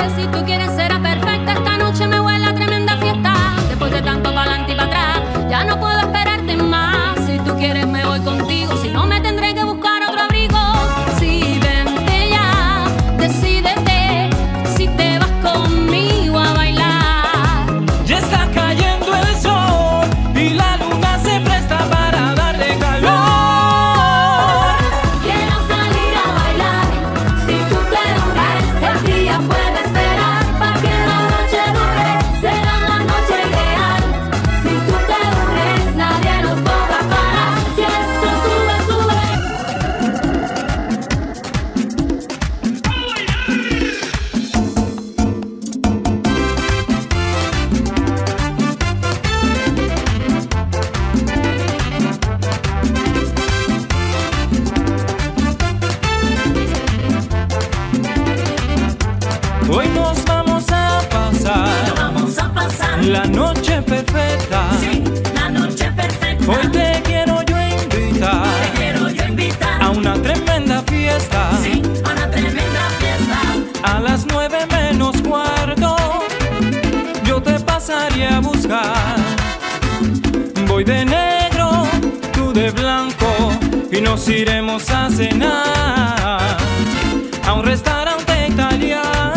Si tú quieres será perfecta, esta noche me huele a tremenda fiesta. Después de tanto pa'lante y para atrás, ya no puedo esperarte más. Si tú quieres me voy contigo, si no me tendré que buscar otro abrigo. Si vente ya, decídete, si te vas conmigo a bailar. Ya está cayendo el sol y la luna se presta para darle calor. Quiero salir a bailar, si tú te unes, el día puede esperar. Pa' que la noche dure, será la noche ideal. Si tú te unes, nadie nos podrá parar. Si esto sube, sube. Hoy nos vamos a pasar la noche perfecta. Sí, la noche perfecta. Hoy te quiero yo invitar a una tremenda fiesta. Sí, a una tremenda fiesta. A las 9 menos cuarto yo te pasaré a buscar. Voy de negro, tú de blanco, y nos iremos a cenar a un restaurante italiano.